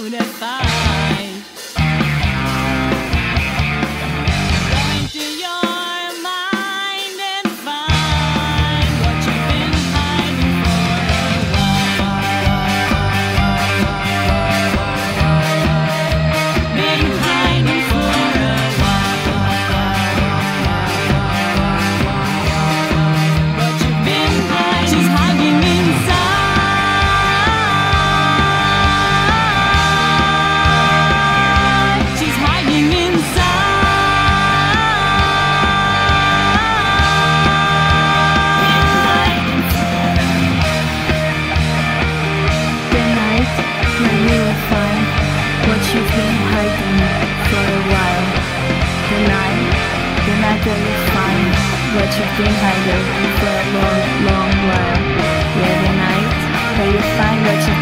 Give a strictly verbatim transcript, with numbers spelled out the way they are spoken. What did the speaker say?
couldn't find. Go into your mind and find what you've been hiding for a while. Been hiding for a while. What you've been hiding, she's hiding inside. She's hiding The night when you will find what you've been hiding for a while. The night, the night that you find what you've been hiding for a long, long while. Yeah, the night that you find what you've